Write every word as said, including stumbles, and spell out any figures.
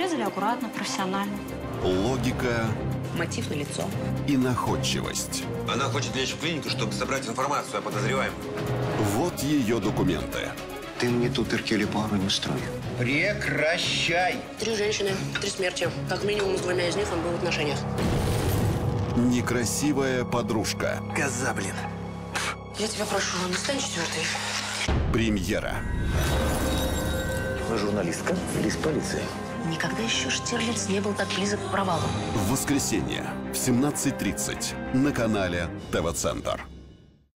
Подрезали аккуратно, профессионально. Логика. Мотив налицо. И находчивость. Она хочет лечь в клинику, чтобы собрать информацию о подозреваемом. Вот ее документы. Ты мне тут Эркюле Пуаро не устрой. Прекращай! Три женщины, три смерти. Как минимум с двумя из них он был в отношениях. Некрасивая подружка. Коза, блин. Я тебя прошу, не стань четвертой. Премьера. Вы журналистка или из полиции? Никогда еще Штирлиц не был так близок к провалу. В воскресенье в семнадцать тридцать на канале ТВ-центр.